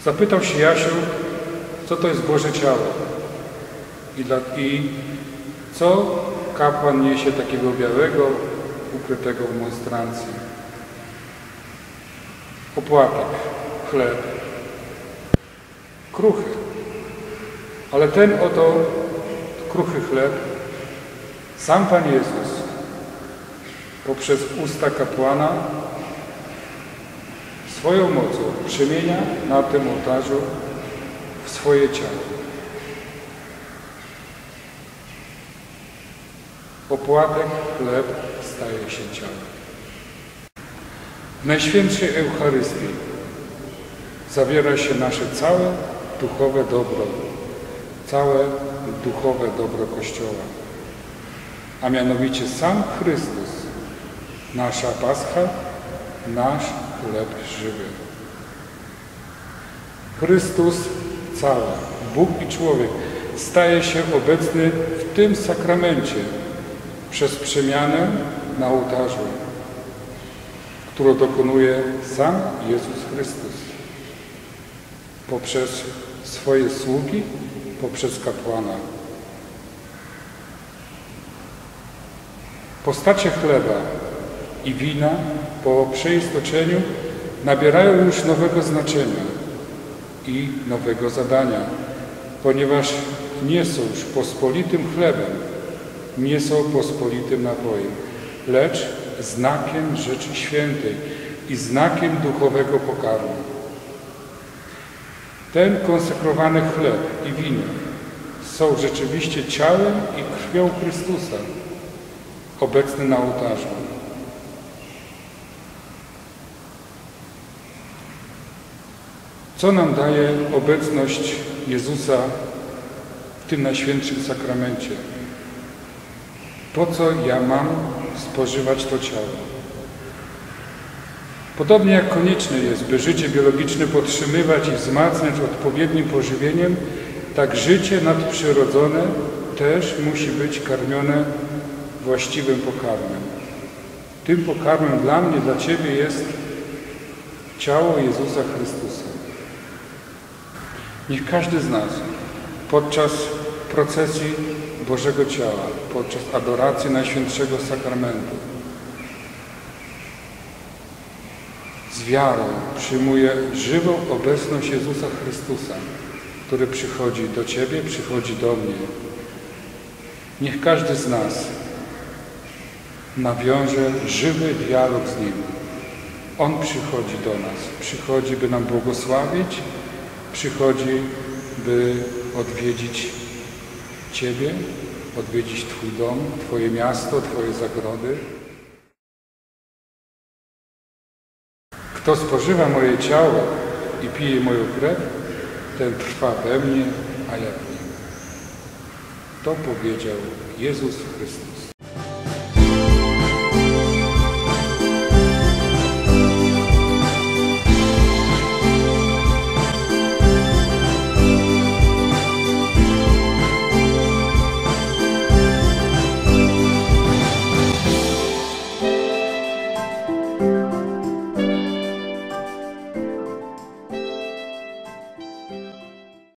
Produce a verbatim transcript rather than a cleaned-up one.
Zapytał się Jasiu, co to jest Boże ciało i, dla, i co kapłan niesie takiego białego, ukrytego w monstrancji. Opłatek, chleb, kruchy. Ale ten oto kruchy chleb sam Pan Jezus poprzez usta kapłana swoją mocą przemienia na tym ołtarzu w swoje ciało. Opłatek, chleb staje się ciałem. W Najświętszej Eucharystii zawiera się nasze całe duchowe dobro, całe duchowe dobro Kościoła, a mianowicie sam Chrystus, nasza Pascha, nasz chleb żywy. Chrystus cały, Bóg i człowiek, staje się obecny w tym sakramencie przez przemianę na ołtarzu, którą dokonuje sam Jezus Chrystus poprzez swoje sługi, poprzez kapłana. Postacie chleba i wina po przeistoczeniu nabierają już nowego znaczenia i nowego zadania, ponieważ nie są już pospolitym chlebem, nie są pospolitym napojem, lecz znakiem rzeczy świętej i znakiem duchowego pokarmu. Ten konsekrowany chleb i wino są rzeczywiście ciałem i krwią Chrystusa, obecny na ołtarzu. Co nam daje obecność Jezusa w tym Najświętszym Sakramencie? Po co ja mam spożywać to ciało? Podobnie jak konieczne jest, by życie biologiczne podtrzymywać i wzmacniać odpowiednim pożywieniem, tak życie nadprzyrodzone też musi być karmione właściwym pokarmem. Tym pokarmem dla mnie, dla Ciebie jest ciało Jezusa Chrystusa. Niech każdy z nas podczas procesji Bożego Ciała, podczas adoracji Najświętszego Sakramentu z wiarą przyjmuje żywą obecność Jezusa Chrystusa, który przychodzi do Ciebie, przychodzi do mnie. Niech każdy z nas nawiąże żywy dialog z Nim. On przychodzi do nas, przychodzi, by nam błogosławić, przychodzi, by odwiedzić Ciebie, odwiedzić Twój dom, Twoje miasto, Twoje zagrody. Kto spożywa moje ciało i pije moją krew, ten trwa we mnie, a ja w nim. To powiedział Jezus Chrystus.